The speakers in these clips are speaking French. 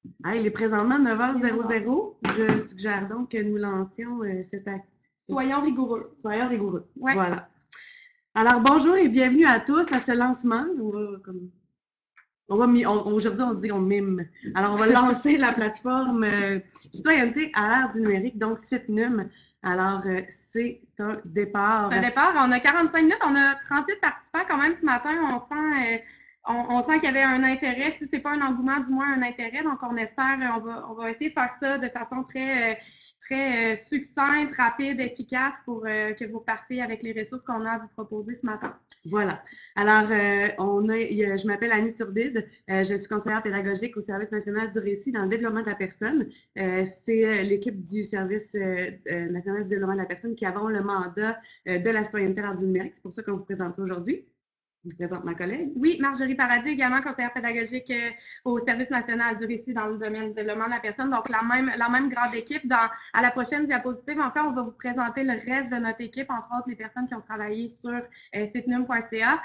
Hey, il est présentement 9h00. Je suggère donc que nous lancions cette activité. Soyons rigoureux. Soyons rigoureux. Ouais. Voilà. Alors, bonjour et bienvenue à tous à ce lancement. Aujourd'hui, on dit qu'on mime. Alors, on va lancer la plateforme Citoyenneté à l'ère du numérique, donc CITNUM. Alors, c'est un départ. C'est un départ. On a 45 minutes, on a 38 participants quand même ce matin. On sent qu'il y avait un intérêt. Si ce n'est pas un engouement, du moins un intérêt. Donc, on espère, on va essayer de faire ça de façon très succincte, rapide, efficace pour que vous partiez avec les ressources qu'on a à vous proposer ce matin. Voilà. Alors, je m'appelle Annie Turbide. Je suis conseillère pédagogique au Service national du récit dans le développement de la personne. C'est l'équipe du Service national du développement de la personne qui avons le mandat de la citoyenneté à l'ère du numérique. C'est pour ça qu'on vous présente aujourd'hui. Je vous présente ma collègue. Oui, Marjorie Paradis, également conseillère pédagogique au Service national du récit dans le domaine du développement de la personne. Donc, la même grande équipe. À la prochaine diapositive, en fait, on va vous présenter le reste de notre équipe, entre autres les personnes qui ont travaillé sur citnum.ca.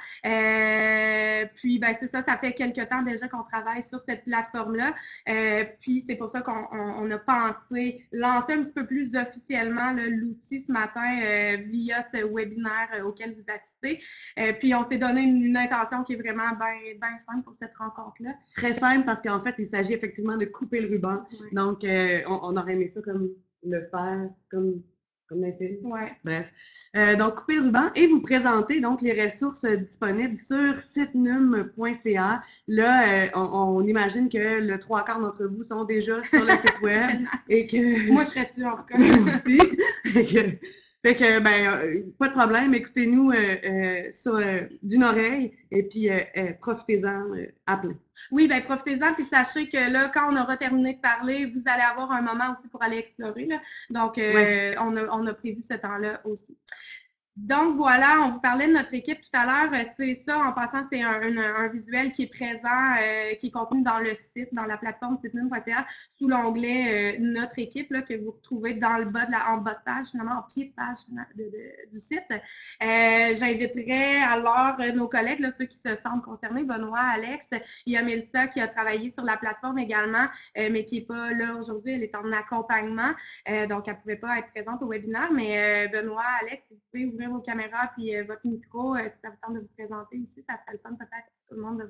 Puis, ben, c'est ça, ça fait quelques temps déjà qu'on travaille sur cette plateforme-là. Puis, c'est pour ça qu'on a pensé lancer un petit peu plus officiellement l'outil ce matin via ce webinaire auquel vous assistez. Puis, on s'est donné une intention qui est vraiment bien simple pour cette rencontre-là. Très simple parce qu'en fait, il s'agit effectivement de couper le ruban. Ouais. Donc, on aurait aimé ça comme le faire, comme un film. Ouais. Bref. Donc, couper le ruban et vous présenter donc les ressources disponibles sur citnum.ca. Là, on imagine que le 3/4 d'entre vous sont déjà sur le site web. Et que... Moi, je serais dessus en tout cas. aussi. Fait que, pas de problème, écoutez-nous d'une oreille et puis profitez-en à plein. Oui, bien, profitez-en, puis sachez que là, quand on aura terminé de parler, vous allez avoir un moment aussi pour aller explorer. Là. Donc, ouais. on a prévu ce temps-là aussi. Donc, voilà, on vous parlait de notre équipe tout à l'heure. C'est ça, en passant, c'est un visuel qui est présent, qui est contenu dans le site, dans la plateforme citnum.ca, sous l'onglet Notre équipe, là, que vous retrouvez dans le bas en bas de page, finalement, en pied de page du site. J'inviterai alors nos collègues, là, ceux qui se sentent concernés, Benoît, Alex, il y a Mélissa qui a travaillé sur la plateforme également, mais qui n'est pas là aujourd'hui, elle est en accompagnement, donc elle ne pouvait pas être présente au webinaire, mais Benoît, Alex, vous pouvez ouvrir vos caméras puis votre micro, si ça vous tente de vous présenter aussi, ça serait le fun peut-être pour tout le monde de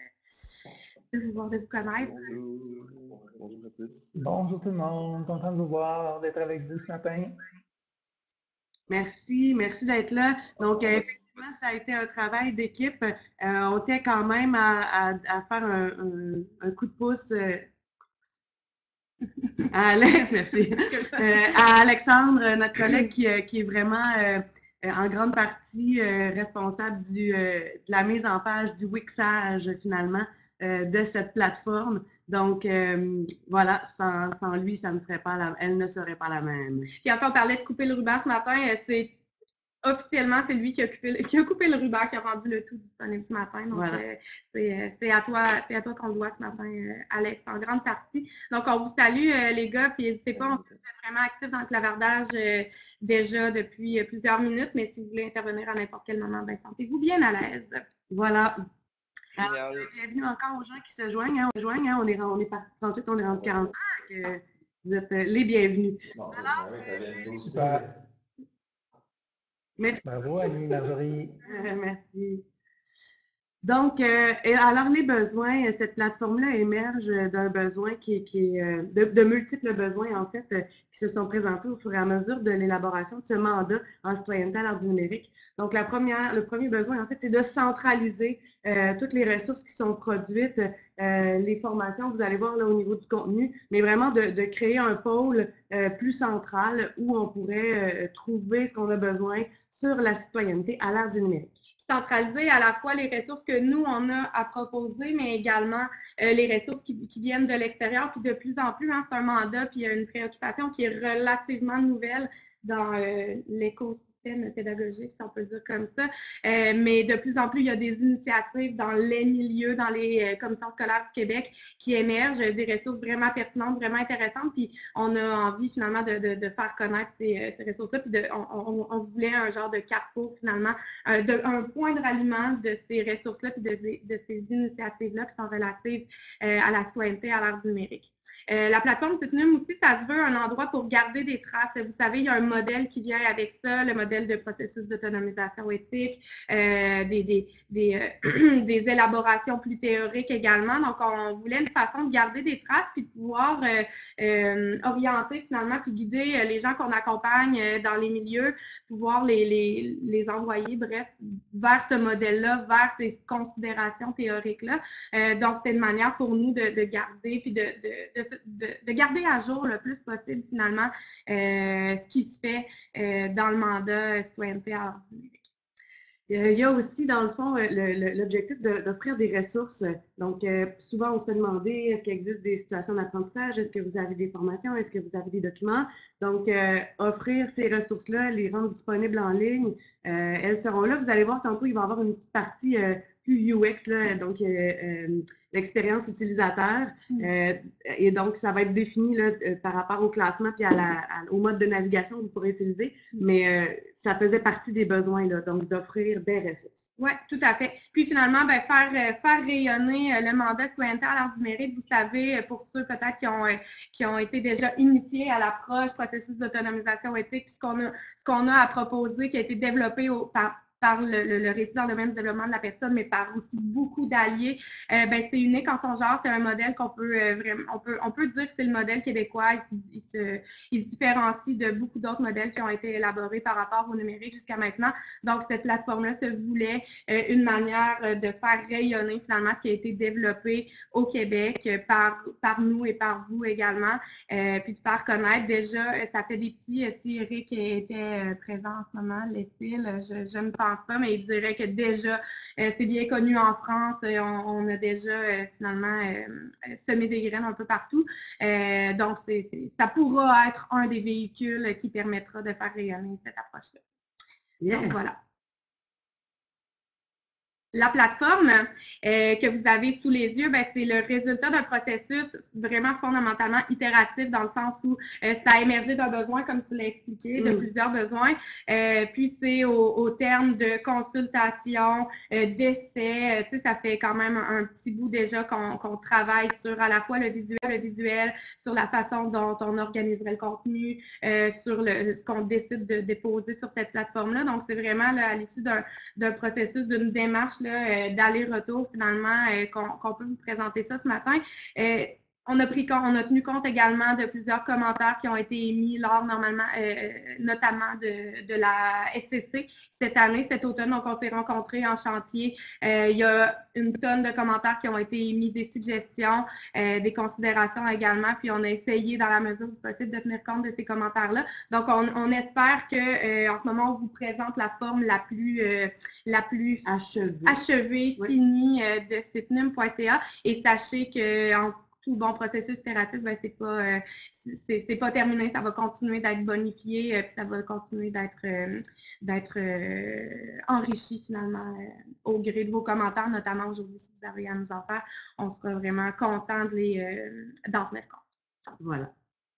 vous connaître. Bonjour à tous. Bonjour tout le monde, content de vous voir, d'être avec vous ce matin. Merci d'être là. Donc, effectivement, ça a été un travail d'équipe. On tient quand même à faire un coup de pouce à Alex, merci. À Alexandre, notre collègue qui est vraiment en grande partie responsable de la mise en page, du wixage finalement de cette plateforme. Donc, voilà, sans lui, elle ne serait pas la même. Puis après, on parlait de couper le ruban ce matin. Officiellement, c'est lui qui a coupé le ruban, qui a rendu le tout disponible ce matin. Donc, voilà. C'est à toi qu'on le doit ce matin, Alex, en grande partie. Donc, on vous salue, les gars, puis n'hésitez pas, on est vraiment actifs dans le clavardage déjà depuis plusieurs minutes, mais si vous voulez intervenir à n'importe quel moment, ben, sentez-vous bien à l'aise. Voilà. Alors, bienvenue encore aux gens qui se joignent. On est parti 38, on est rendu 40. Vous êtes les bienvenus. Bon, alors, super. Merci. Bravo, Annie, Marjorie. Merci. Donc, alors les besoins, cette plateforme-là émerge d'un besoin qui est de multiples besoins, en fait, qui se sont présentés au fur et à mesure de l'élaboration de ce mandat en citoyenneté à l'ère du numérique. Donc, le premier besoin, en fait, c'est de centraliser toutes les ressources qui sont produites, les formations, vous allez voir là au niveau du contenu, mais vraiment de créer un pôle plus central où on pourrait trouver ce qu'on a besoin sur la citoyenneté à l'ère du numérique. Centraliser à la fois les ressources que nous, on a à proposer, mais également les ressources qui viennent de l'extérieur. Puis de plus en plus, c'est un mandat, puis il y a une préoccupation qui est relativement nouvelle dans l'écosystème l'écosystème pédagogique, si on peut dire comme ça. Mais de plus en plus, il y a des initiatives dans les milieux, dans les commissions scolaires du Québec qui émergent, des ressources vraiment pertinentes, vraiment intéressantes. Puis on a envie finalement de faire connaître ces ressources-là. Puis on voulait un genre de carrefour finalement, un point de ralliement de ces ressources-là puis de ces initiatives-là qui sont relatives à la citoyenneté à l'ère du numérique. La plateforme Citnum aussi, ça se veut un endroit pour garder des traces. Vous savez, il y a un modèle qui vient avec ça, le modèle de processus d'autonomisation éthique, des élaborations plus théoriques également. Donc, on voulait une façon de garder des traces puis de pouvoir orienter finalement puis guider les gens qu'on accompagne dans les milieux, pouvoir les envoyer, bref, vers ce modèle-là, vers ces considérations théoriques-là. Donc, c'est une manière pour nous de garder puis de garder à jour le plus possible finalement ce qui se fait dans le mandat citoyenneté à l'ère du numérique. Il y a aussi, dans le fond, l'objectif d'offrir des ressources. Donc, souvent, on se fait demander, est-ce qu'il existe des situations d'apprentissage? Est-ce que vous avez des formations? Est-ce que vous avez des documents? Donc, offrir ces ressources-là, les rendre disponibles en ligne, elles seront là. Vous allez voir, tantôt, il va y avoir une petite partie plus UX, là, donc l'expérience utilisateur. Et donc, ça va être défini là, par rapport au classement puis au mode de navigation que vous pourrez utiliser. Mais ça faisait partie des besoins, là, donc d'offrir des ressources. Oui, tout à fait. Puis finalement, ben, faire rayonner le mandat citoyenneté à l'ère du numérique, vous savez, pour ceux peut-être qui ont été déjà initiés à l'approche processus d'autonomisation éthique, puis ce qu'on a à proposer, qui a été développé par le récit dans le domaine du développement de la personne, mais par aussi beaucoup d'alliés, ben, c'est unique en son genre. C'est un modèle qu'on peut vraiment, on peut dire que c'est le modèle québécois. Il se différencie de beaucoup d'autres modèles qui ont été élaborés par rapport au numérique jusqu'à maintenant. Donc, cette plateforme-là se voulait une manière de faire rayonner finalement ce qui a été développé au Québec par nous et par vous également, puis de faire connaître. Déjà, ça fait des petits, si Eric était présent en ce moment, l'est-il, je ne pense pas, mais il dirait que déjà, c'est bien connu en France. On a déjà finalement semé des graines un peu partout. Donc, ça pourra être un des véhicules qui permettra de faire rayonner cette approche-là. Yeah. Donc, voilà. La plateforme que vous avez sous les yeux, c'est le résultat d'un processus vraiment fondamentalement itératif dans le sens où ça a émergé d'un besoin, comme tu l'as expliqué, de plusieurs besoins. Puis c'est au terme de consultation, d'essais. Tu sais, ça fait quand même un petit bout déjà qu'on travaille sur à la fois le visuel, sur la façon dont on organiserait le contenu, sur ce qu'on décide de déposer sur cette plateforme-là. Donc, c'est vraiment là, à l'issue d'un processus, d'une démarche d'aller-retour finalement qu'on peut vous présenter ça ce matin. On a tenu compte également de plusieurs commentaires qui ont été émis lors notamment de la FCC cette année, cet automne. Donc, on s'est rencontrés en chantier. Il y a une tonne de commentaires qui ont été émis, des suggestions, des considérations également. Puis, on a essayé, dans la mesure du possible, de tenir compte de ces commentaires-là. Donc, on espère que en ce moment, on vous présente la forme la plus achevée, finie de citnum.ca. Et sachez qu'en tout bon processus itératif, c'est pas terminé, ça va continuer d'être bonifié, puis ça va continuer d'être enrichi finalement au gré de vos commentaires, notamment aujourd'hui si vous avez à nous en faire. On sera vraiment content d'en tenir compte. Voilà.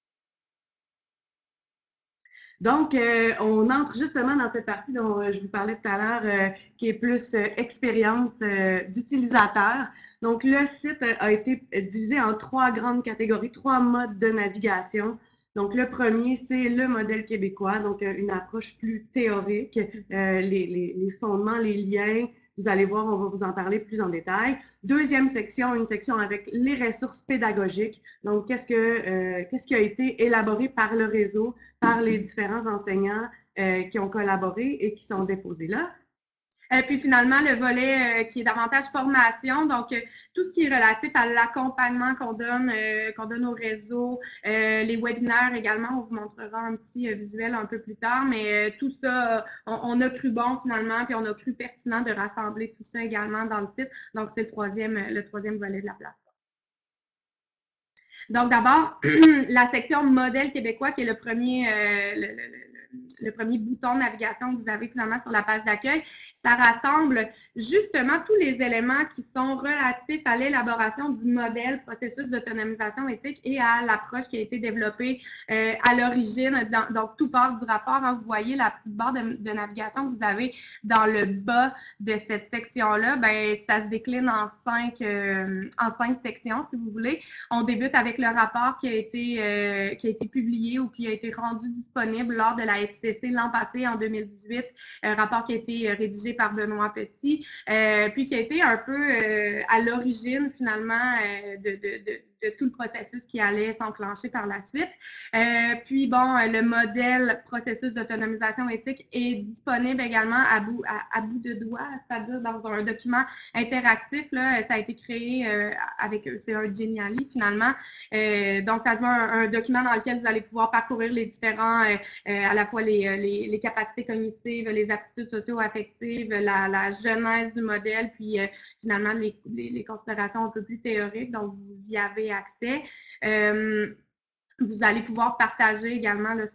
Donc, on entre justement dans cette partie dont je vous parlais tout à l'heure, qui est plus expérience d'utilisateur. Donc, le site a été divisé en 3 grandes catégories, 3 modes de navigation. Donc, le premier, c'est le modèle québécois, donc une approche plus théorique, les fondements, les liens. Vous allez voir, on va vous en parler plus en détail. Deuxième section, une section avec les ressources pédagogiques. Donc, qu'est-ce qui a été élaboré par le réseau, par les différents enseignants qui ont collaboré et qui sont déposés là. Puis finalement, le volet qui est davantage formation, donc tout ce qui est relatif à l'accompagnement qu'on donne au réseau, les webinaires également, on vous montrera un petit visuel un peu plus tard, mais tout ça, on a cru bon finalement, puis on a cru pertinent de rassembler tout ça également dans le site. Donc, c'est le troisième volet de la plateforme. Donc, d'abord, la section modèle québécois, qui est le premier, le premier bouton de navigation que vous avez finalement sur la page d'accueil. Ça rassemble justement tous les éléments qui sont relatifs à l'élaboration du modèle processus d'autonomisation éthique et à l'approche qui a été développée à l'origine. Donc, tout part du rapport. Hein, vous voyez la petite barre de navigation que vous avez dans le bas de cette section-là. Ben, ça se décline en cinq sections, si vous voulez. On débute avec le rapport qui a été publié ou qui a été rendu disponible lors de la FCC l'an passé, en 2018. Un rapport qui a été rédigé par Benoît Petit, puis qui a été un peu à l'origine, finalement, de tout le processus qui allait s'enclencher par la suite. Puis, bon, le modèle processus d'autonomisation éthique est disponible également à bout de doigt, c'est-à-dire dans un document interactif. Là, ça a été créé c'est un Geniali, finalement. Donc, ça se voit un document dans lequel vous allez pouvoir parcourir les différents, à la fois les capacités cognitives, les aptitudes socio-affectives, la genèse du modèle, puis finalement les considérations un peu plus théoriques. Donc, vous y avez accès. Vous allez pouvoir partager également là,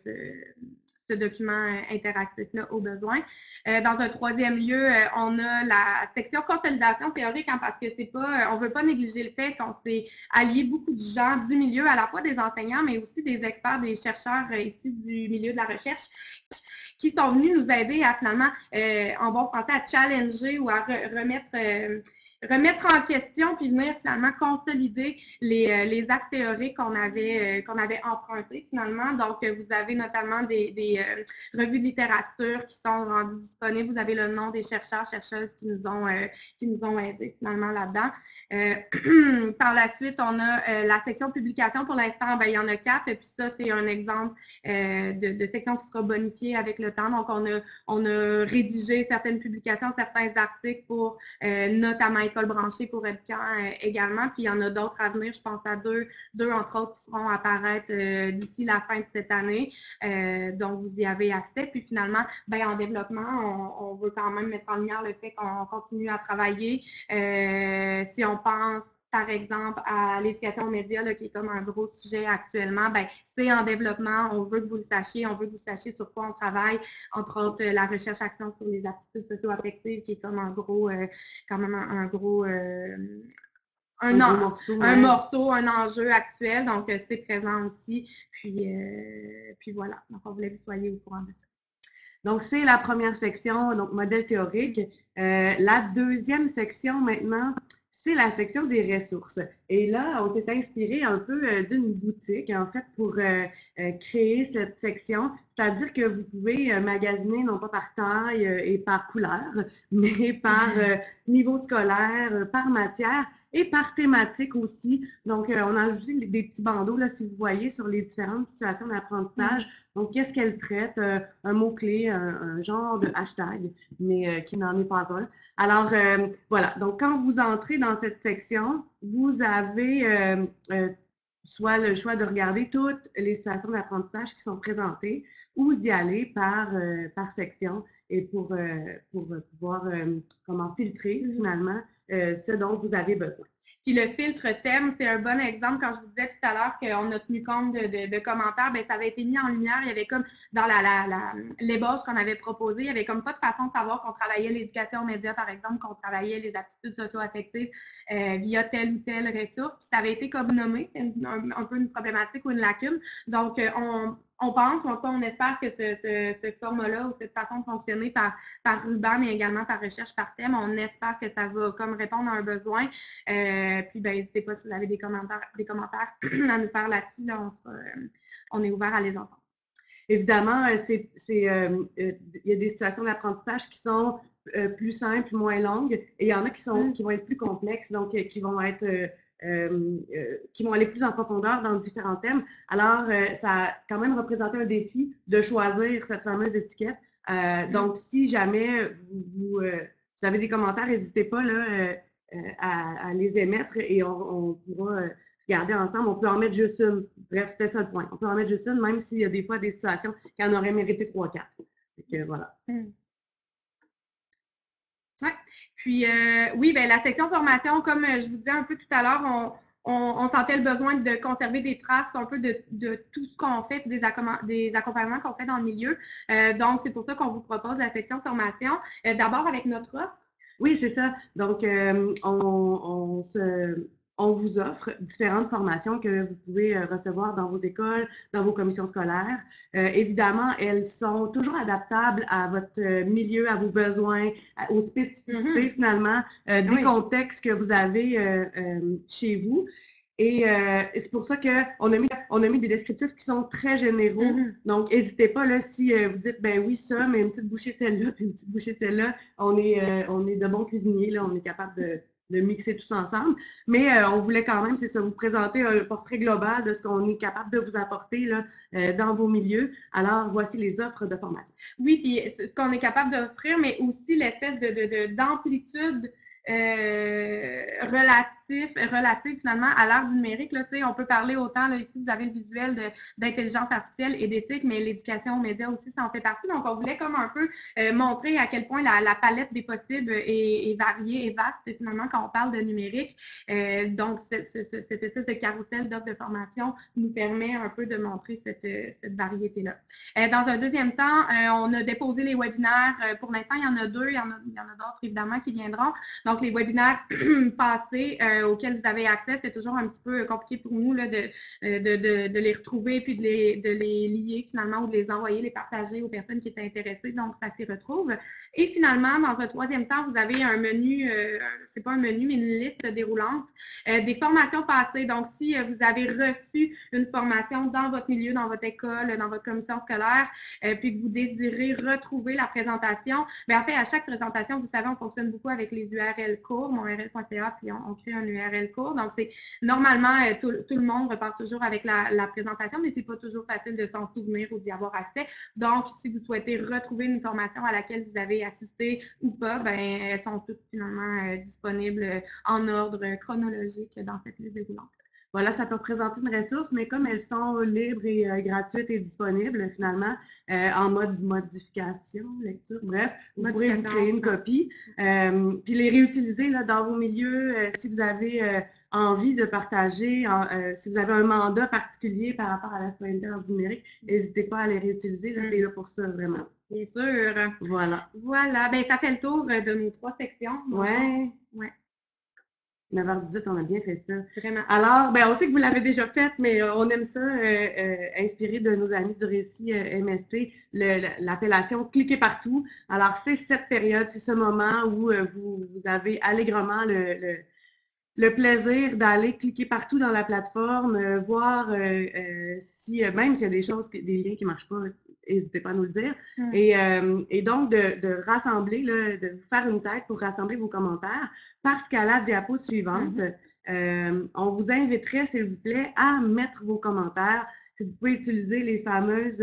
ce document interactif-là au besoin. Dans un troisième lieu, on a la section consolidation théorique, hein, parce que c'est pas, on ne veut pas négliger le fait qu'on s'est allié beaucoup de gens du milieu, à la fois des enseignants, mais aussi des experts, des chercheurs ici du milieu de la recherche, qui sont venus nous aider à finalement, en bon français, à challenger ou à remettre en question puis venir finalement consolider les axes théoriques qu'on avait empruntés finalement. Donc, vous avez notamment des revues de littérature qui sont rendues disponibles. Vous avez le nom des chercheurs, chercheuses qui nous ont aidés finalement là-dedans. Par la suite, on a la section publication. Pour l'instant, ben, il y en a 4, puis ça, c'est un exemple de section qui sera bonifiée avec le temps. Donc, on a rédigé certaines publications, certains articles pour notamment École branchée pour EDCAN également, puis il y en a d'autres à venir. Je pense à deux entre autres, qui seront apparaître d'ici la fin de cette année. Donc, vous y avez accès. Puis finalement, ben, en développement, on veut quand même mettre en lumière le fait qu'on continue à travailler. Si on pense par exemple, à l'éducation aux médias, là, qui est comme un gros sujet actuellement, ben, c'est en développement. On veut que vous le sachiez. On veut que vous sachiez sur quoi on travaille. Entre autres, la recherche-action sur les aptitudes socio-affectives, qui est comme un gros, quand même un gros... un morceau, un enjeu actuel. Donc, c'est présent aussi. Puis voilà. Donc, on voulait que vous soyez au courant de ça. Donc, c'est la première section, donc modèle théorique. La deuxième section, maintenant, c'est la section des ressources. Et là, on s'est inspiré un peu d'une boutique, en fait, pour créer cette section. C'est-à-dire que vous pouvez magasiner, non pas par taille et par couleur, mais par niveau scolaire, par matière et par thématique aussi. Donc, on a ajouté des petits bandeaux, là, si vous voyez, sur les différentes situations d'apprentissage. Donc, qu'est-ce qu'elle traite? Un mot-clé, un genre de hashtag, mais qui n'en est pas un. Alors, voilà. Donc, quand vous entrez dans cette section, vous avez soit le choix de regarder toutes les situations d'apprentissage qui sont présentées ou d'y aller par section et pour pouvoir comment filtrer finalement ce dont vous avez besoin. Puis le filtre thème, c'est un bon exemple. Quand je vous disais tout à l'heure qu'on a tenu compte de commentaires, bien, ça avait été mis en lumière. Il y avait comme dans l'ébauche qu'on avait proposée, il n'y avait comme pas de façon de savoir qu'on travaillait l'éducation aux médias, par exemple, qu'on travaillait les aptitudes socio-affectives via telle ou telle ressource. Puis ça avait été comme nommé, c'est un peu une problématique ou une lacune. Donc, on pense, en tout cas, on espère que ce format-là ou cette façon de fonctionner par ruban, mais également par recherche par thème, on espère que ça va comme répondre à un besoin. Puis, ben, n'hésitez pas si vous avez des commentaires à nous faire là-dessus. Là, on est ouvert à les entendre. Évidemment, il y a des situations d'apprentissage qui sont plus simples, moins longues, et il y en a qui vont être plus complexes, donc qui vont aller plus en profondeur dans différents thèmes. Alors, ça a quand même représenté un défi de choisir cette fameuse étiquette. Donc, si jamais vous avez des commentaires, n'hésitez pas là, à les émettre et on pourra regarder ensemble. On peut en mettre juste une. Bref, c'était ça le point. On peut en mettre juste une, même s'il y a des fois des situations qui en auraient mérité 3-4. Donc, voilà. Ouais. Puis, oui, bien, la section formation, comme je vous disais un peu tout à l'heure, on sentait le besoin de conserver des traces un peu de tout ce qu'on fait, des accompagnements qu'on fait dans le milieu. Donc, c'est pour ça qu'on vous propose la section formation. D'abord avec notre offre. Oui, c'est ça. Donc, on vous offre différentes formations que vous pouvez recevoir dans vos écoles, dans vos commissions scolaires. Évidemment, elles sont toujours adaptables à votre milieu, à vos besoins, aux spécificités finalement, des contextes que vous avez chez vous. Et c'est pour ça qu'on a mis des descriptifs qui sont très généraux. Donc, n'hésitez pas, là, si vous dites, ben oui, ça, mais une petite bouchée de celle-là, puis une petite bouchée de celle-là, on est de bons cuisiniers, là, on est capable de mixer tout ça ensemble. Mais on voulait quand même, c'est ça, vous présenter un portrait global de ce qu'on est capable de vous apporter là, dans vos milieux. Alors, voici les offres de formation. Oui, puis ce qu'on est capable d'offrir, mais aussi l'espèce d'amplitude relative finalement à l'ère du numérique. Là, on peut parler autant, là, ici vous avez le visuel d'intelligence artificielle et d'éthique, mais l'éducation aux médias aussi, ça en fait partie. Donc, on voulait comme un peu montrer à quel point la palette des possibles est variée et vaste finalement quand on parle de numérique. Donc, cette espèce de carrousel d'offres de formation nous permet un peu de montrer cette variété-là. Dans un deuxième temps, on a déposé les webinaires. Pour l'instant, il y en a 2. Il y en a d'autres, évidemment, qui viendront. Donc, les webinaires passés auxquels vous avez accès, c'est toujours un petit peu compliqué pour nous là, de les retrouver puis de les lier finalement ou de les envoyer, les partager aux personnes qui étaient intéressées. Donc, ça s'y retrouve. Et finalement, dans un troisième temps, vous avez un menu, c'est pas un menu, mais une liste déroulante des formations passées. Donc, si vous avez reçu une formation dans votre milieu, dans votre école, dans votre commission scolaire, puis que vous désirez retrouver la présentation, bien, en fait, à chaque présentation, vous savez, on fonctionne beaucoup avec les URL courts, monurl.ca, puis on crée un URL court. Donc, c'est normalement, tout le monde repart toujours avec la présentation, mais c'est pas toujours facile de s'en souvenir ou d'y avoir accès. Donc, si vous souhaitez retrouver une formation à laquelle vous avez assisté ou pas, ben, elles sont toutes finalement disponibles en ordre chronologique dans cette liste déroulante. Voilà, ça peut représenter une ressource, mais comme elles sont libres et gratuites et disponibles, finalement, en mode modification, lecture, bref, vous pourrez vous créer une copie, puis les réutiliser là, dans vos milieux si vous avez envie de partager, si vous avez un mandat particulier par rapport à la citoyenneté du numérique, n'hésitez pas à les réutiliser, là, c'est là pour ça, vraiment. Bien sûr. Voilà. Voilà, ben ça fait le tour de nos 3 sections. Ouais. Ouais. 9h18, on a bien fait ça. Vraiment. Alors, ben, on sait que vous l'avez déjà fait, mais on aime ça, inspiré de nos amis du récit MST, l'appellation « Cliquez partout ». Alors, c'est cette période, c'est ce moment où vous avez allègrement le plaisir d'aller cliquer partout dans la plateforme, voir si, même s'il y a des choses, des liens qui ne marchent pas, n'hésitez pas à nous le dire. Et donc, de rassembler, là, de vous faire une tête pour rassembler vos commentaires, parce qu'à la diapo suivante, on vous inviterait, s'il vous plaît, à mettre vos commentaires. Si vous pouvez utiliser les fameuses,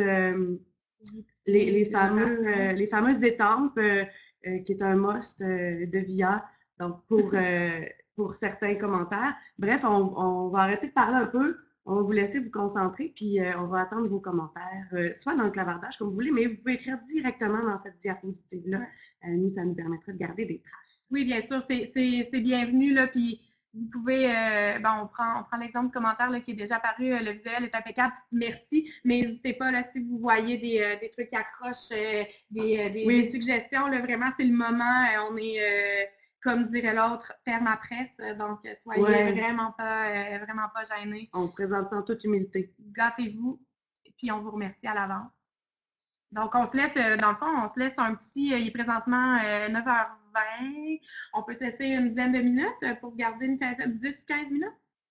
les fameuses étampes, qui est un must de VIA, donc pour certains commentaires. Bref, on va arrêter de parler un peu. On va vous laisser vous concentrer, puis on va attendre vos commentaires, soit dans le clavardage, comme vous voulez, mais vous pouvez écrire directement dans cette diapositive-là. Nous, ça nous permettrait de garder des traces. Oui, bien sûr, c'est bienvenu, là, puis vous pouvez, on prend l'exemple du commentaire là, qui est déjà apparu, le visuel est impeccable, merci, mais n'hésitez pas, là, si vous voyez des trucs qui accrochent, des suggestions, là, vraiment, c'est le moment, on est... comme dirait l'autre, perma-presse. Donc, soyez vraiment pas gênés. On présente ça en toute humilité. Gâtez-vous, puis on vous remercie à l'avance. Donc, on se laisse, dans le fond, on se laisse un petit, il est présentement 9h20. On peut se laisser une dizaine de minutes pour se garder une 10-15 minutes.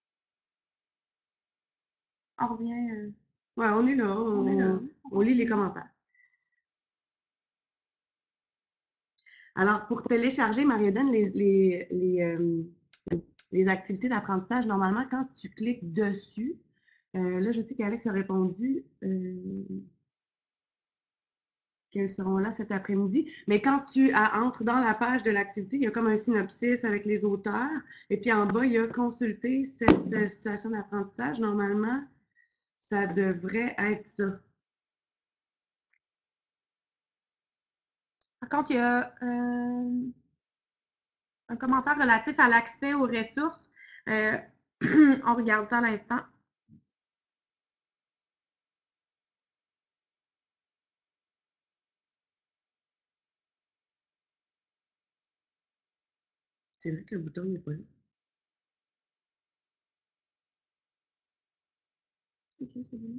On revient. Ouais, on est là, on est là. On lit les commentaires. Alors, pour télécharger, Marie-Hélène, les activités d'apprentissage, normalement, quand tu cliques dessus, là, je sais qu'Alex a répondu qu'elles seront là cet après-midi, mais quand tu entres dans la page de l'activité, il y a comme un synopsis avec les auteurs, et puis en bas, il y a « Consulter cette situation d'apprentissage ». Normalement, ça devrait être ça. Par contre, il y a un commentaire relatif à l'accès aux ressources. On regarde ça à l'instant. C'est vrai que le bouton n'est pas là. Ok, c'est bon.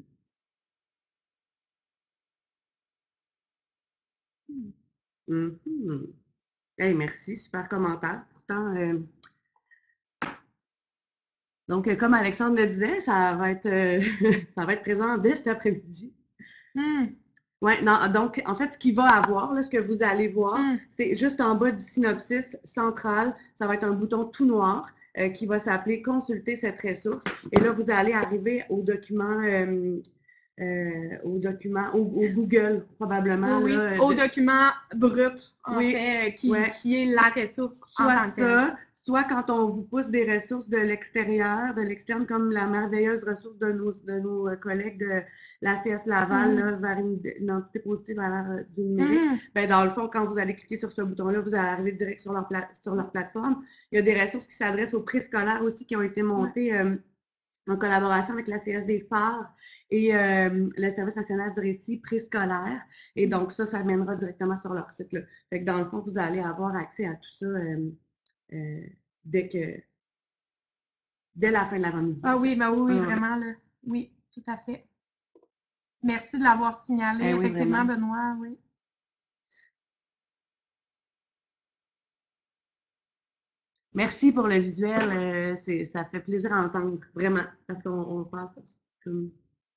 Hey, merci, super commentaire. Pourtant, donc, comme Alexandre le disait, ça va être, ça va être présent dès cet après-midi. Ouais, non, donc, en fait, ce qu'il va avoir, là, ce que vous allez voir, c'est juste en bas du synopsis central, ça va être un bouton tout noir qui va s'appeler « Consulter cette ressource ». Et là, vous allez arriver au document, au Google, probablement. Oui, là, au document brut, en Oui, fait, qui ouais. est la ressource en Soit tant que telle. ça, soit quand on vous pousse des ressources de l'extérieur, de l'externe, comme la merveilleuse ressource de nos collègues de la CS Laval là, vers une entité positive à l'ère du numérique. Ben, dans le fond, quand vous allez cliquer sur ce bouton-là, vous allez arriver direct sur leur plateforme. Il y a des ressources qui s'adressent aux préscolaires aussi qui ont été montées en collaboration avec la CS des Phares et le Service national du récit préscolaire. Et donc, ça mènera directement sur leur site. Là. Fait que dans le fond, vous allez avoir accès à tout ça dès la fin de l'avant-midi. Ah oui, ben oui, vraiment, là. Oui, tout à fait. Merci de l'avoir signalé, oui, effectivement, vraiment. Benoît, oui. Merci pour le visuel, ça fait plaisir à entendre, vraiment, parce qu'on pense comme...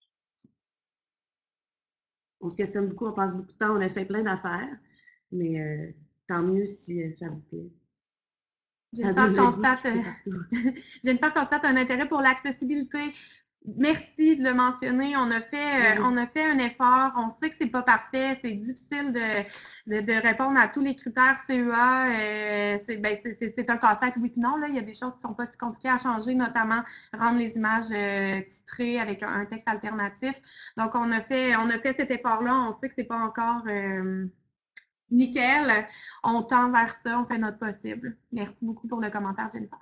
On se questionne beaucoup, on passe beaucoup de temps, on essaie plein d'affaires, mais tant mieux si ça vous plaît. Jennifer constate un intérêt pour l'accessibilité. Merci de le mentionner. On a fait un effort. On sait que c'est pas parfait. C'est difficile de répondre à tous les critères CEA. C'est un casse-tête, oui et non. Là. Il y a des choses qui sont pas si compliquées à changer, notamment rendre les images titrées avec un texte alternatif. Donc, on a fait cet effort-là. On sait que c'est pas encore nickel. On tend vers ça. On fait notre possible. Merci beaucoup pour le commentaire, Jennifer.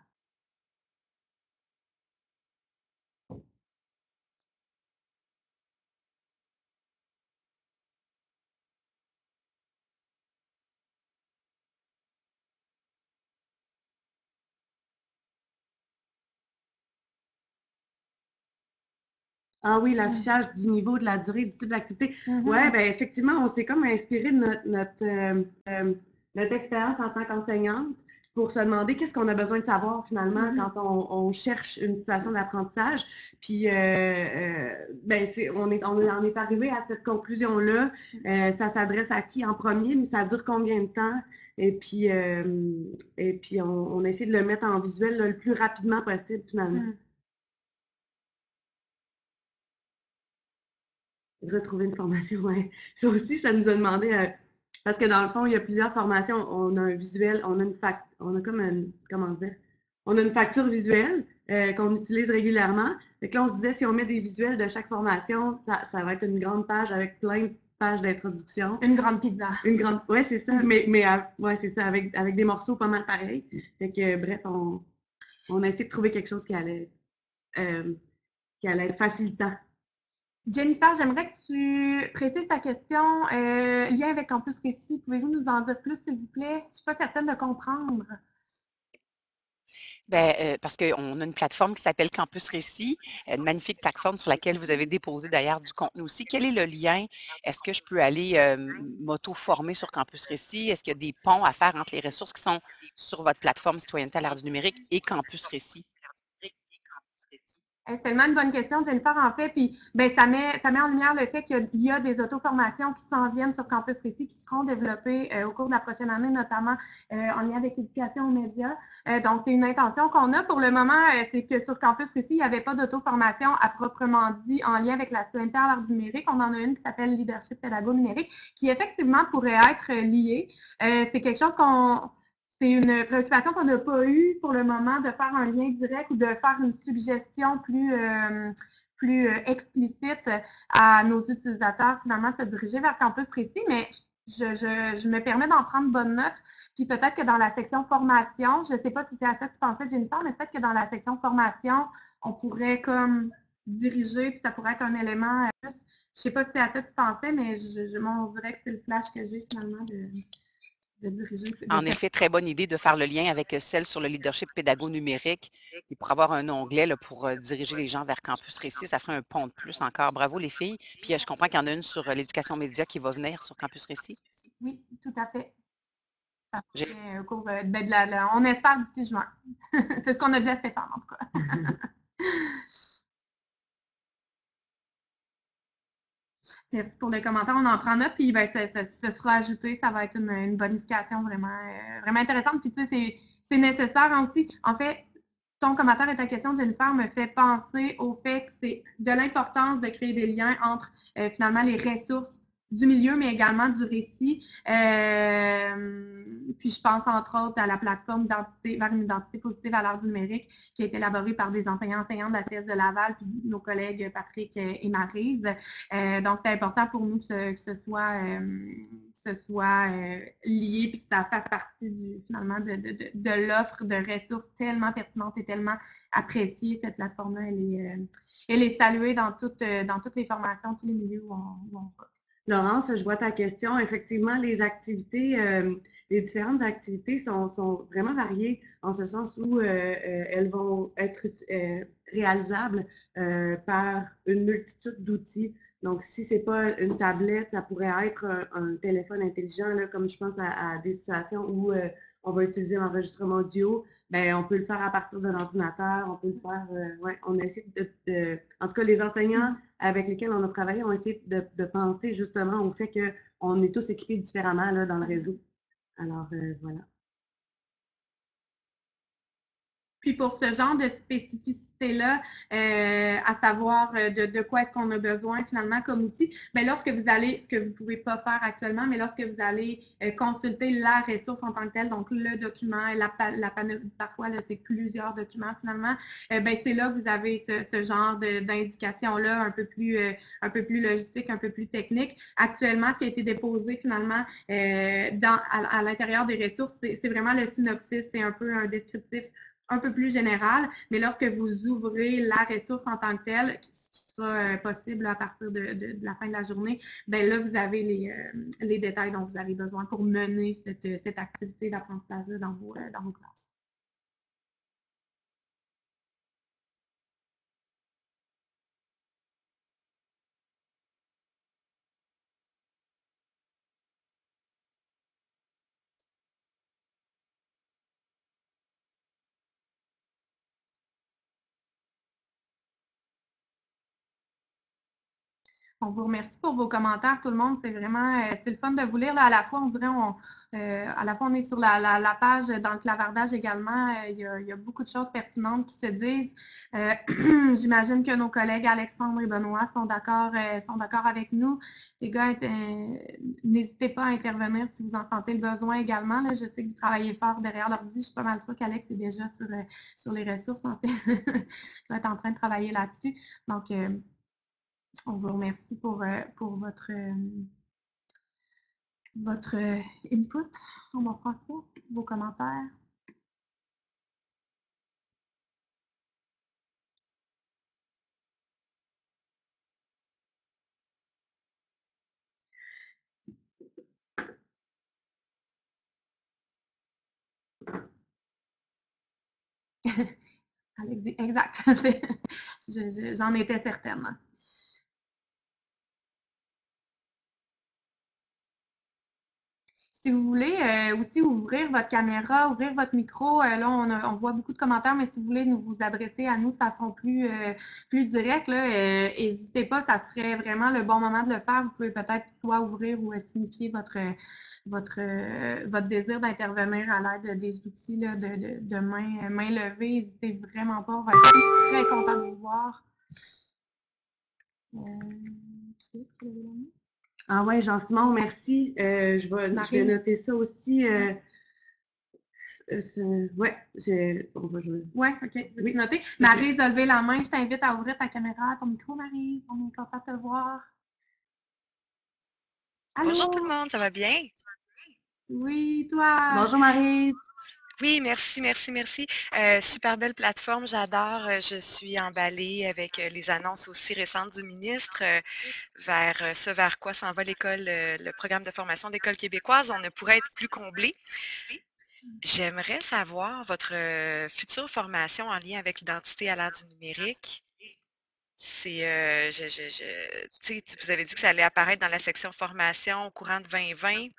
Ah oui, l'affichage du niveau, de la durée, du type d'activité. Oui, ben effectivement, on s'est comme inspiré de notre expérience en tant qu'enseignante pour se demander qu'est-ce qu'on a besoin de savoir finalement quand on cherche une situation d'apprentissage. Puis, on en est arrivé à cette conclusion-là. Ça s'adresse à qui en premier, mais ça dure combien de temps? Et puis on a essayé de le mettre en visuel là, le plus rapidement possible finalement. Retrouver une formation, oui. Ça aussi, ça nous a demandé, parce que dans le fond, il y a plusieurs formations. On a un visuel, on a une facture visuelle qu'on utilise régulièrement. Fait que là, on se disait, si on met des visuels de chaque formation, ça va être une grande page avec plein de pages d'introduction. Une grande pizza. Oui, c'est ça. Ouais, c'est ça, avec des morceaux pas mal pareils. Fait que, bref, on a essayé de trouver quelque chose qui allait être facilitant. Jennifer, j'aimerais que tu précises ta question. Lien avec Campus Récit, pouvez-vous nous en dire plus, s'il vous plaît? Je ne suis pas certaine de comprendre. Bien, parce qu'on a une plateforme qui s'appelle Campus Récit, une magnifique plateforme sur laquelle vous avez déposé d'ailleurs du contenu aussi. Quel est le lien? Est-ce que je peux aller m'auto-former sur Campus Récit? Est-ce qu'il y a des ponts à faire entre les ressources qui sont sur votre plateforme Citoyenneté à l'ère du numérique et Campus Récit? C'est tellement une bonne question, Jennifer, en fait. Puis, ben, ça met en lumière le fait qu'il y a des auto-formations qui s'en viennent sur Campus Récit, qui seront développées au cours de la prochaine année, notamment en lien avec l'éducation aux médias. Donc, c'est une intention qu'on a. Pour le moment, c'est que sur Campus Récit, il n'y avait pas d'auto-formation à proprement dit en lien avec la citoyenneté à l'ère du numérique. On en a une qui s'appelle Leadership pédago numérique, qui effectivement pourrait être liée. C'est quelque chose c'est une préoccupation qu'on n'a pas eue pour le moment de faire un lien direct ou de faire une suggestion plus explicite à nos utilisateurs, finalement, de se diriger vers Campus Récit. Mais je me permets d'en prendre bonne note. Puis peut-être que dans la section formation, je ne sais pas si c'est à ça que tu pensais, Jennifer, mais peut-être que dans la section formation, on pourrait comme diriger, puis ça pourrait être un élément plus. Je ne sais pas si c'est à ça que tu pensais, mais on dirait que c'est le flash que j'ai finalement de diriger. En effet, très bonne idée de faire le lien avec celle sur le leadership pédago-numérique. Et pour avoir un onglet là, pour diriger les gens vers Campus Récit, ça ferait un pont de plus encore. Bravo les filles. Puis je comprends qu'il y en a une sur l'éducation média qui va venir sur Campus Récit. Oui, tout à fait. Ça fait au cours on espère d'ici juin. C'est ce qu'on a dit à Stéphane, en tout cas. Merci pour le commentaire. On en prend note, puis ben, ça sera ajouté. Ça va être une bonification vraiment, vraiment intéressante. Puis tu sais, c'est nécessaire aussi. En fait, ton commentaire et ta question, Jennifer, me fait penser au fait que c'est de l'importance de créer des liens entre finalement les ressources du milieu, mais également du récit. Puis je pense entre autres à la plateforme vers une identité positive à l'ère du numérique qui a été élaborée par des enseignants de la CS de Laval, puis nos collègues Patrick et Maryse. Donc, c'est important pour nous que ce soit lié puis que ça fasse partie finalement de l'offre de ressources tellement pertinentes et tellement appréciées. Cette plateforme-là, elle est saluée dans toutes les formations, tous les milieux où on va. Laurence, je vois ta question. Effectivement, les activités, les différentes activités sont vraiment variées en ce sens où elles vont être réalisables par une multitude d'outils. Donc, si ce n'est pas une tablette, ça pourrait être un téléphone intelligent, là, comme je pense à des situations où on va utiliser l'enregistrement audio. Ben, on peut le faire à partir d'un ordinateur, on peut le faire, on a essayé en tout cas, les enseignants avec lesquels on a travaillé ont essayé de penser justement au fait qu'on est tous équipés différemment là, dans le réseau. Alors, voilà. Puis pour ce genre de spécificité-là, à savoir de quoi est-ce qu'on a besoin finalement comme outil, bien lorsque vous allez, ce que vous ne pouvez pas faire actuellement, mais lorsque vous allez consulter la ressource en tant que telle, donc le document, parfois c'est plusieurs documents finalement, bien c'est là que vous avez ce genre d'indication-là un peu plus logistique, un peu plus technique. Actuellement, ce qui a été déposé finalement à l'intérieur des ressources, c'est vraiment le synopsis, c'est un peu un descriptif un peu plus général, mais lorsque vous ouvrez la ressource en tant que telle, ce qui sera possible à partir de la fin de la journée, bien là, vous avez les détails dont vous avez besoin pour mener cette activité d'apprentissage dans vos classes. On vous remercie pour vos commentaires, tout le monde. C'est vraiment, c'est le fun de vous lire. Là, à la fois, on dirait, à la fois, on est sur la page dans le clavardage également. Il y a beaucoup de choses pertinentes qui se disent. J'imagine que nos collègues Alexandre et Benoît sont d'accord avec nous. Les gars, n'hésitez pas à intervenir si vous en sentez le besoin également. Là, je sais que vous travaillez fort derrière l'ordi. Je suis pas mal sûre qu'Alex est déjà sur les ressources, en fait. Il va être en train de travailler là-dessus. Donc, on vous remercie pour votre input en bon français, vos commentaires. Allez-y, exact. J'en étais certaine. Si vous voulez aussi ouvrir votre caméra, ouvrir votre micro, là, on voit beaucoup de commentaires, mais si vous voulez vous adresser à nous de façon plus directe, n'hésitez pas, ça serait vraiment le bon moment de le faire. Vous pouvez peut-être soit ouvrir ou signifier votre désir d'intervenir à l'aide des outils là, de main levée. N'hésitez vraiment pas, on va être très content de vous voir. Qui est-ce qui a levé la main? Ah ouais, Jean-Simon, merci. Je vais noter ça aussi. On va jouer. Oui, OK. Veux-tu noter? Maryse a levé la main. Je t'invite à ouvrir ta caméra, ton micro, Maryse. On est content de te voir. Bonjour tout le Allô? monde, ça va bien? Oui, toi? Bonjour Marie. Oui, merci, merci, merci. Super belle plateforme, j'adore. Je suis emballée avec les annonces aussi récentes du ministre vers ce vers quoi s'en va l'école, le programme de formation d'école québécoise. On ne pourrait être plus comblé. J'aimerais savoir votre future formation en lien avec l'identité à l'ère du numérique. C'est, tu sais, vous avez dit que ça allait apparaître dans la section formation au courant de 2020.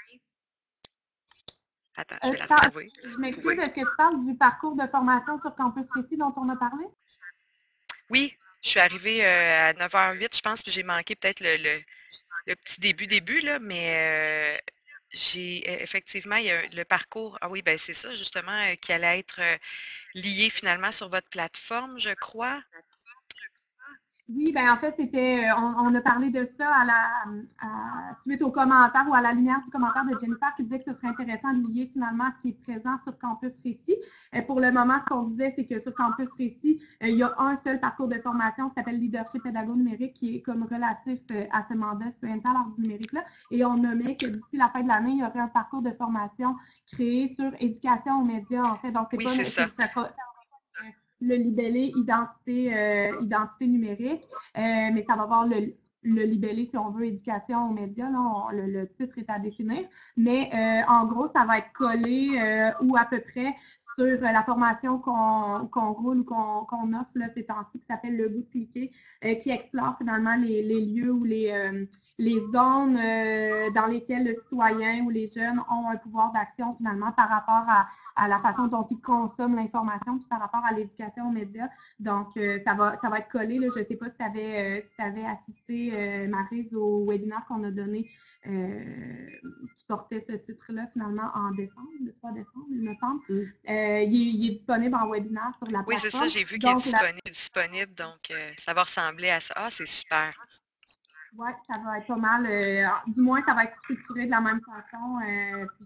Attends, je vais la retrouver. Je m'excuse, Oui. est-ce que tu parles du parcours de formation sur Campus Récit dont on a parlé? Oui, je suis arrivée à 9h08, je pense, puis j'ai manqué peut-être le petit début, là, mais effectivement, il y a le parcours. Ah oui, ben c'est ça, justement, qui allait être lié finalement sur votre plateforme, je crois. Oui, ben en fait, on a parlé de ça suite au commentaire ou à la lumière du commentaire de Jennifer qui disait que ce serait intéressant de lier finalement ce qui est présent sur Campus Récit. Pour le moment, ce qu'on disait, c'est que sur Campus Récit, il y a un seul parcours de formation qui s'appelle Leadership pédago numérique qui est comme relatif à ce mandat citoyenneté à l'art du numérique-là. Et on nommait que d'ici la fin de l'année, il y aurait un parcours de formation créé sur éducation aux médias, en fait. Donc, Oui, c'est ça. Le libellé identité numérique, mais ça va avoir le libellé, si on veut, éducation aux médias. Là, le titre est à définir. Mais en gros, ça va être collé ou à peu près sur la formation qu'on roule ou qu'on offre là, ces temps-ci, qui s'appelle Le Goût de cliquer, qui explore finalement les lieux ou les zones dans lesquelles le citoyen ou les jeunes ont un pouvoir d'action finalement par rapport à la façon dont ils consomment l'information, puis par rapport à l'éducation aux médias. Donc, ça va être collé. Là. Je ne sais pas si tu avais assisté, Maryse, au webinaire qu'on a donné qui portait ce titre-là finalement en décembre, le 3 décembre, il me semble. Il est disponible en webinaire sur la plateforme. Oui, c'est ça, j'ai vu qu'il est disponible, donc ça va ressembler à ça. Ah, c'est super. Oui, ça va être pas mal. Du moins, ça va être structuré de la même façon. Puis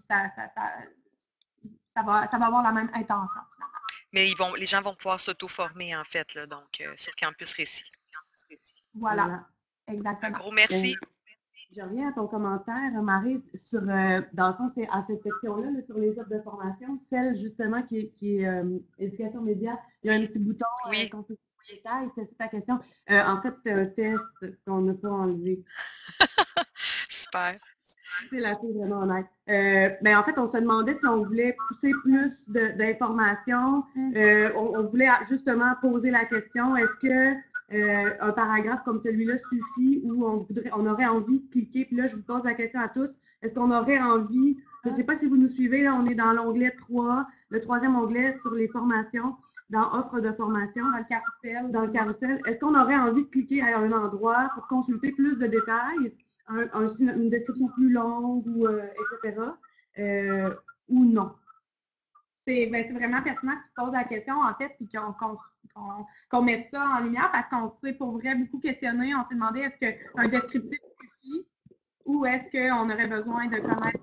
ça va avoir la même intention, finalement. Mais les gens vont pouvoir s'auto-former, en fait, là, donc sur Campus Récit. Voilà. Exactement. Un gros merci. Je reviens à ton commentaire, Marie, sur, dans le fond, c'est à cette section-là, là, sur les offres de formation, celle justement qui est éducation média, il y a un petit bouton consulter les détails, c'est ta question. En fait, c'est un test qu'on n'a pas enlevé. Super. C'est la fille vraiment honnête. Ben, en fait, on se demandait si on voulait pousser plus d'informations. On voulait justement poser la question, est-ce que un paragraphe comme celui-là suffit ou on aurait envie de cliquer? Puis là, je vous pose la question à tous. Est-ce qu'on aurait envie, je ne sais pas si vous nous suivez, là, on est dans l'onglet 3, le troisième onglet sur les formations, dans offre de formation. Dans le carrousel. Est-ce qu'on aurait envie de cliquer à un endroit pour consulter plus de détails? Une description plus longue, ou, etc. Ou non? C'est vraiment pertinent que tu poses la question, en fait, puis qu'on mette ça en lumière parce qu'on s'est pour vrai beaucoup questionné. On s'est demandé est-ce qu'un descriptif suffit ou est-ce qu'on aurait besoin de connaître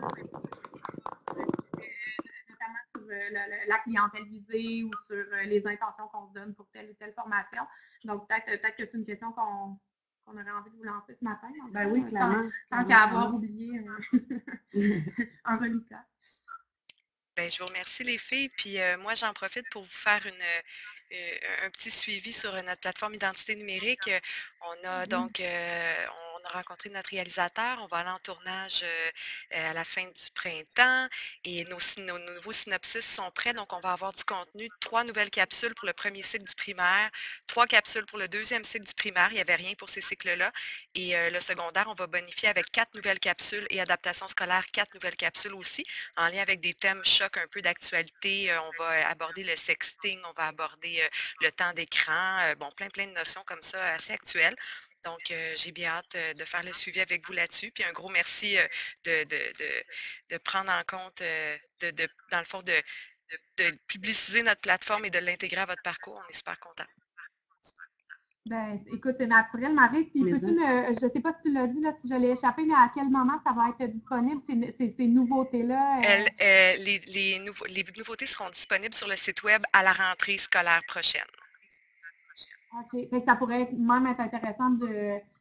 notamment sur la clientèle visée ou sur les intentions qu'on se donne pour telle ou telle formation. Donc, peut-être que c'est une question qu'on aurait envie de vous lancer ce matin. Ben oui, clairement. Tant qu'à avoir oublié un reliquat. Ben, je vous remercie les filles. Puis moi, j'en profite pour vous faire un petit suivi sur notre plateforme Identité numérique. On a donc on a rencontré notre réalisateur. On va aller en tournage à la fin du printemps et nos nouveaux synopsis sont prêts. Donc, on va avoir du contenu, 3 nouvelles capsules pour le premier cycle du primaire, 3 capsules pour le deuxième cycle du primaire. Il n'y avait rien pour ces cycles-là. Et le secondaire, on va bonifier avec 4 nouvelles capsules et adaptation scolaire, 4 nouvelles capsules aussi, en lien avec des thèmes chocs un peu d'actualité. On va aborder le sexting, on va aborder le temps d'écran, bon, plein de notions comme ça assez actuelles. Donc, j'ai bien hâte de faire le suivi avec vous là-dessus. Puis un gros merci de prendre en compte, dans le fond, de publiciser notre plateforme et de l'intégrer à votre parcours. On est super contents. Ben, écoute, c'est naturel, Marie. Puis je ne sais pas si tu l'as dit, là, si je l'ai échappé, mais à quel moment ça va être disponible, ces nouveautés-là? Les nouveautés seront disponibles sur le site web à la rentrée scolaire prochaine. OK. Fait que ça pourrait même être intéressant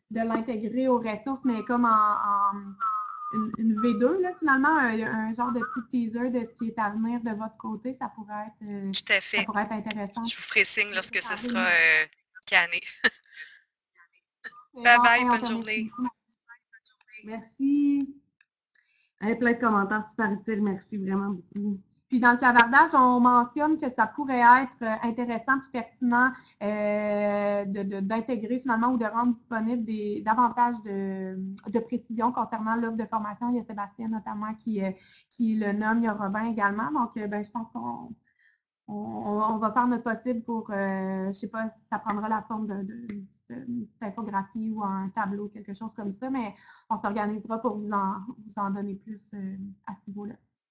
l'intégrer aux ressources, mais comme une V2, là, finalement, un genre de petit teaser de ce qui est à venir de votre côté, ça pourrait être, Tout à fait. intéressant. Je vous ferai signe lorsque ce sera canné. C'est Bye bon. bye, On bonne te remercie journée. beaucoup. Merci. Plein de commentaires super utiles. Merci vraiment beaucoup. Puis dans le clavardage, on mentionne que ça pourrait être intéressant et pertinent d'intégrer finalement ou de rendre disponible davantage de précisions concernant l'offre de formation. Il y a Sébastien notamment qui le nomme, il y a Robin également. Donc, ben, je pense qu'on va faire notre possible pour, je ne sais pas si ça prendra la forme d'une petite infographie ou un tableau, quelque chose comme ça, mais on s'organisera pour vous en donner plus à ce niveau-là.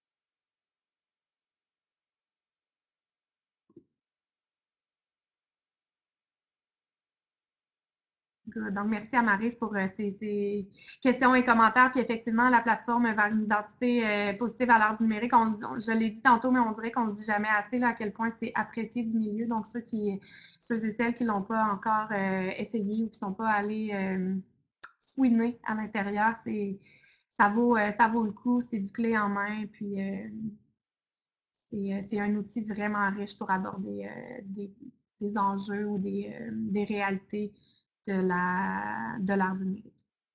Donc, merci à Maryse pour ces questions et commentaires. Puis effectivement, la plateforme vers une identité positive à l'ère du numérique, je l'ai dit tantôt, mais on dirait qu'on ne dit jamais assez là, à quel point c'est apprécié du milieu. Donc, ceux et celles qui ne l'ont pas encore essayé ou qui ne sont pas allés fouiner à l'intérieur, ça vaut le coup. C'est du clé en main. Puis, c'est un outil vraiment riche pour aborder des enjeux ou des réalités de l'art du numérique.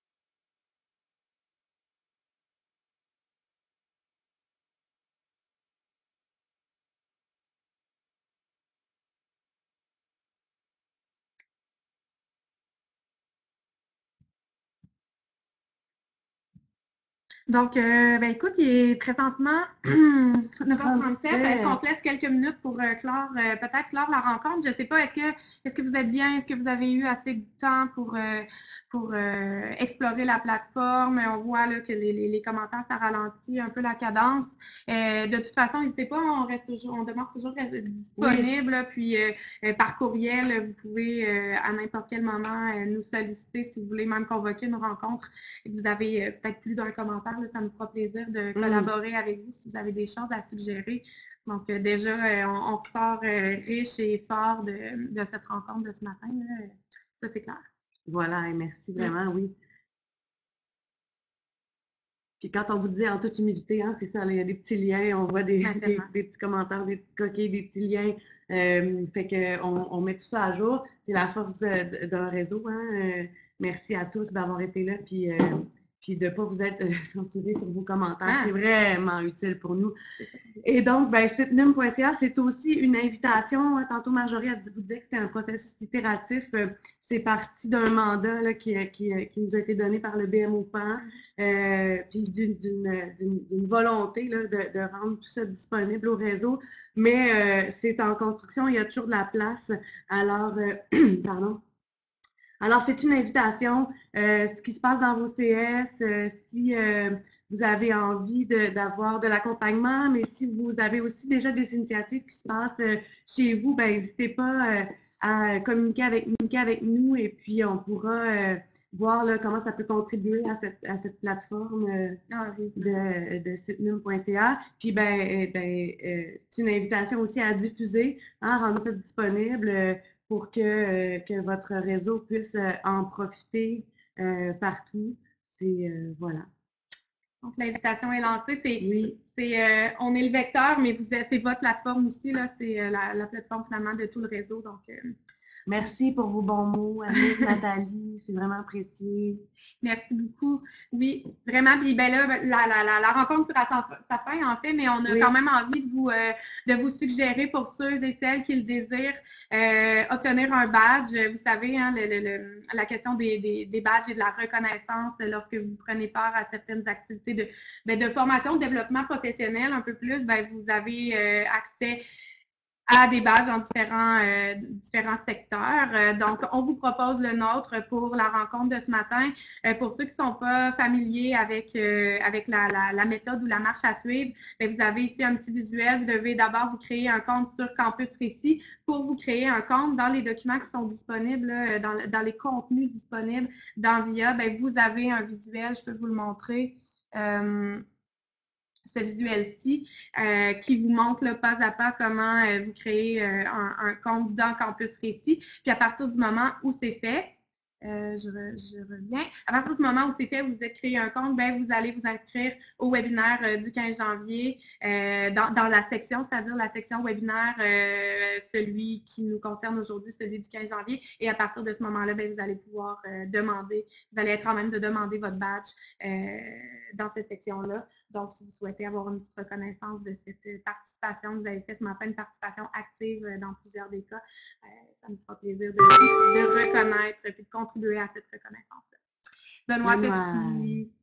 Donc, ben écoute, il est présentement 9h37. Est-ce qu'on se laisse quelques minutes pour peut-être clore la rencontre? Je ne sais pas, est-ce que vous êtes bien? Est-ce que vous avez eu assez de temps pour explorer la plateforme? On voit là, que les commentaires, ça ralentit un peu la cadence. De toute façon, n'hésitez pas, on demeure toujours disponible. Oui. Puis par courriel, vous pouvez à n'importe quel moment nous solliciter si vous voulez même convoquer une rencontre et que vous avez peut-être plus d'un commentaire. Là, ça me fera plaisir de collaborer avec vous si vous avez des choses à suggérer. Donc, déjà, on ressort riche et fort de cette rencontre de ce matin. Là. Ça, c'est clair. Voilà, et merci vraiment, oui. Puis quand on vous dit en toute humilité, hein, c'est ça, là, il y a des petits liens, on voit des petits commentaires, des petits coquilles, des petits liens. Fait qu'on met tout ça à jour. C'est la force d'un réseau. Hein. Merci à tous d'avoir été là, puis de ne pas vous être censurés sur vos commentaires. C'est vraiment utile pour nous. Et donc, ben, sitnum.ca, c'est aussi une invitation. Tantôt, Marjorie vous disait que c'était un processus itératif. C'est parti d'un mandat là, qui nous a été donné par le BMOPAN, puis d'une volonté là, de rendre tout ça disponible au réseau. Mais c'est en construction, il y a toujours de la place. Alors, pardon. Alors, c'est une invitation. Ce qui se passe dans vos CS, si vous avez envie d'avoir de l'accompagnement, mais si vous avez aussi déjà des initiatives qui se passent chez vous, ben n'hésitez pas à communiquer avec nous et puis on pourra voir là, comment ça peut contribuer à cette plateforme de sitnum.ca. Puis, c'est une invitation aussi à diffuser, hein, rendre ça disponible pour que votre réseau puisse en profiter partout. Voilà. Donc, l'invitation est lancée. On est le vecteur, mais c'est votre plateforme aussi. C'est la plateforme finalement de tout le réseau. Donc, merci pour vos bons mots, Annick, Nathalie. C'est vraiment apprécié. Merci beaucoup. Oui, vraiment. Puis ben là, la rencontre sera sa fin, en fait, mais on a quand même envie de vous suggérer pour ceux et celles qui le désirent obtenir un badge. Vous savez, hein, la question des badges et de la reconnaissance lorsque vous prenez part à certaines activités de formation, de développement professionnel un peu plus, ben, vous avez accès à des badges en différents secteurs. Donc, on vous propose le nôtre pour la rencontre de ce matin. Pour ceux qui ne sont pas familiers avec la méthode ou la marche à suivre, bien, vous avez ici un petit visuel. Vous devez d'abord vous créer un compte sur Campus Récit. Pour vous créer un compte, dans les documents qui sont disponibles, dans les contenus disponibles dans VIA, bien, vous avez un visuel, je peux vous le montrer. Ce visuel-ci qui vous montre là, pas à pas comment vous créez un compte dans Campus Récit. Puis à partir du moment où c'est fait, Je reviens. À partir du moment où c'est fait, vous êtes créé un compte, ben, vous allez vous inscrire au webinaire du 15 janvier dans la section, c'est-à-dire la section webinaire, celui qui nous concerne aujourd'hui, celui du 15 janvier. Et à partir de ce moment-là, ben, vous allez pouvoir demander, vous allez être en même de demander votre badge dans cette section-là. Donc, si vous souhaitez avoir une petite reconnaissance de cette participation, vous avez fait ce matin une participation active dans plusieurs des cas, ça me fera plaisir de reconnaître et de contribuer à cette reconnaissance-là. Benoît Petit.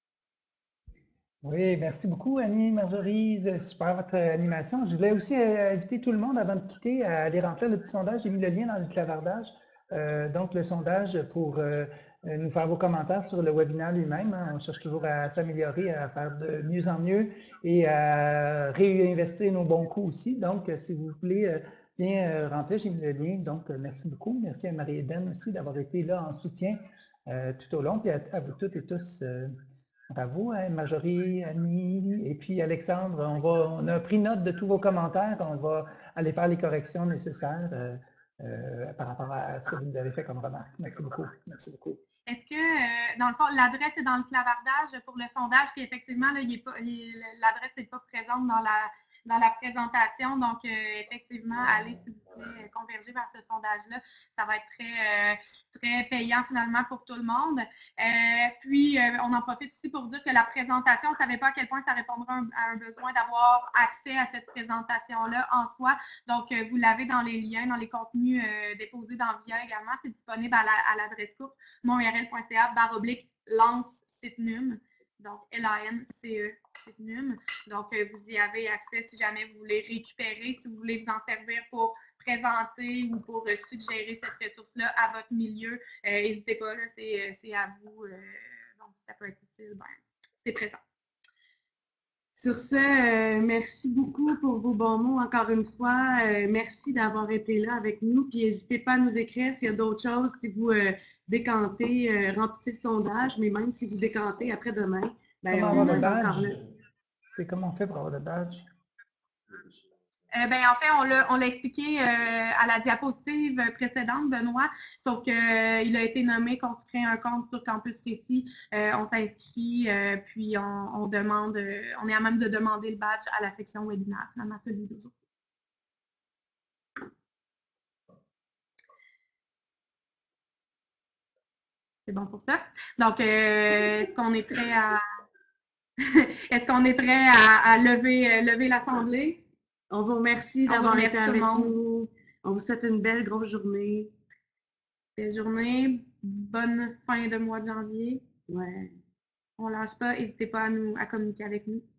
Oui, merci beaucoup, Annie, Marjorie. C'est super votre animation. Je voulais aussi inviter tout le monde, avant de quitter, à aller remplir le petit sondage. J'ai mis le lien dans le clavardage. Donc, le sondage pour nous faire vos commentaires sur le webinaire lui-même. Hein. On cherche toujours à s'améliorer, à faire de mieux en mieux et à réinvestir nos bons coups aussi. Donc, si vous voulez bien remplir, j'ai mis le lien. Donc, merci beaucoup. Merci à Marie-Hélène aussi d'avoir été là en soutien tout au long. Puis à vous toutes et tous, bravo, hein, Marjorie, Annie et puis Alexandre. On a pris note de tous vos commentaires. On va aller faire les corrections nécessaires par rapport à ce que vous nous avez fait comme remarque. Merci beaucoup. Merci beaucoup. Est-ce que, dans le fond, l'adresse est dans le clavardage pour le sondage, puis effectivement, l'adresse n'est pas présente dans la présentation. Donc, effectivement, allez, s'il vous plaît, converger vers ce sondage-là. Ça va être très payant finalement pour tout le monde. Puis, on en profite aussi pour dire que la présentation, on ne savait pas à quel point ça répondra à un besoin d'avoir accès à cette présentation-là en soi. Donc, vous l'avez dans les liens, dans les contenus déposés dans VIA également. C'est disponible à l'adresse courte monurl.ca/lance sitnum. Donc, LANCE sitnum. Donc, vous y avez accès si jamais vous voulez récupérer, si vous voulez vous en servir pour présenter ou pour suggérer cette ressource-là à votre milieu. N'hésitez pas, c'est à vous. Donc, si ça peut être utile, ben, c'est présent. Sur ce, merci beaucoup pour vos bons mots encore une fois. Merci d'avoir été là avec nous. Puis n'hésitez pas à nous écrire s'il y a d'autres choses, si vous décantez, remplissez le sondage, mais même si vous décantez après-demain, ben, comment on avoir est le encore badge? là. C'est comment on fait pour avoir le badge? Ben, en fait, on l'a expliqué à la diapositive précédente, Benoît, sauf qu'il a été nommé quand tu crées un compte sur Campus Récit, on s'inscrit, puis on demande, on est à même de demander le badge à la section webinaire, finalement, celui d'aujourd'hui. C'est bon pour ça. Donc, est-ce qu'on est prêt à est-ce qu'on est prêt à lever l'Assemblée? On vous remercie d'avoir été avec nous. On vous souhaite une belle grosse journée. Belle journée. Bonne fin de mois de janvier. Ouais. On ne lâche pas. N'hésitez pas à communiquer avec nous.